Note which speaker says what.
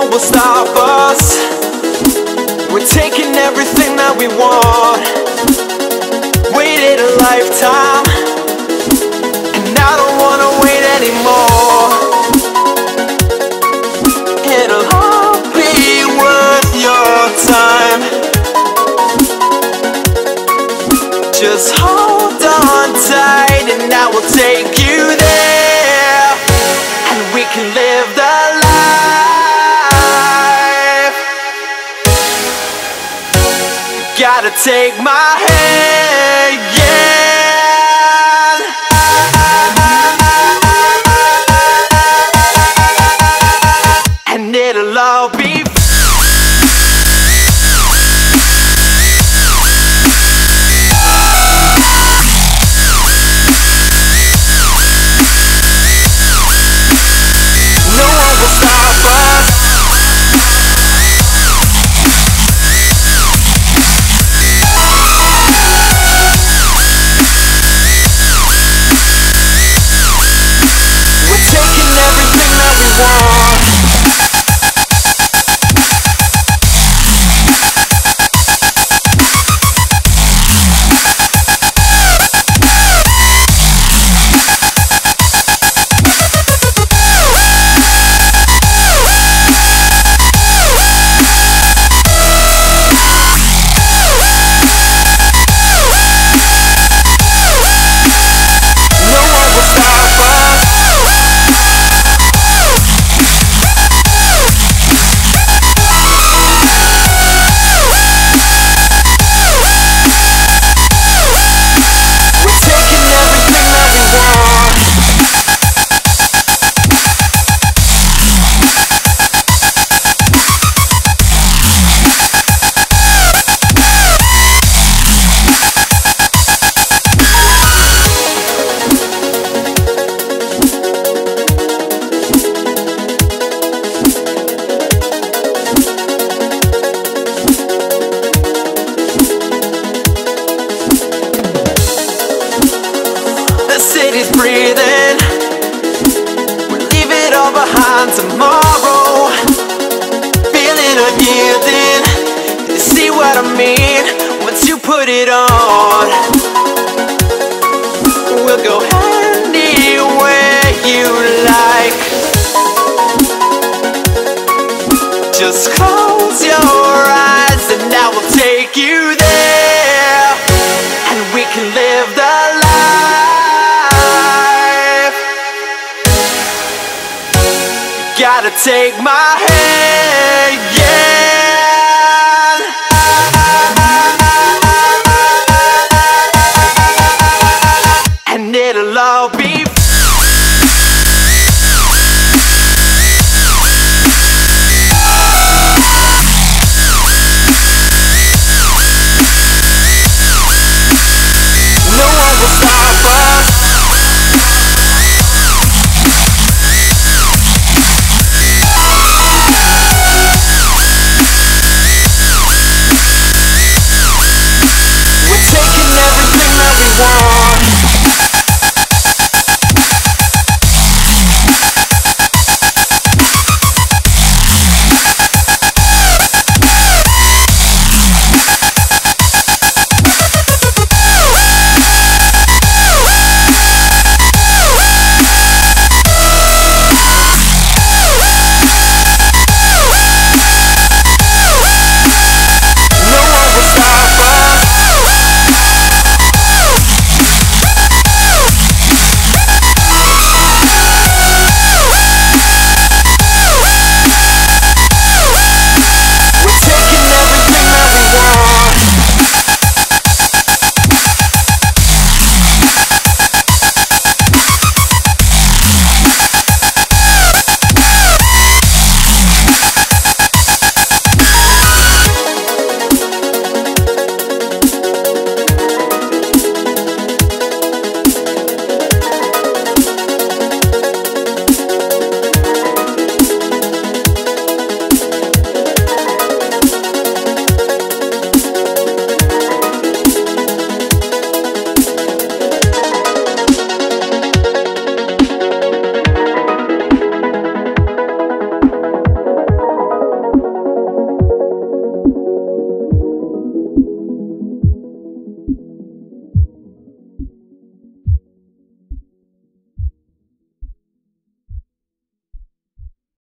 Speaker 1: one will stop us. We're taking everything that we want. Waited a lifetime, and I don't wanna wait anymore. It'll all be worth your time. Just hold on tight, and I will take you there, and we can live the life. Gotta take my hand, and it'll all be city's breathing. We leave it all behind tomorrow. Feeling unyielding. You see what I mean? Once you put it on, we'll go anywhere you like. Just close your eyes, and I will take you there, and we can live the life. Gotta take my hand,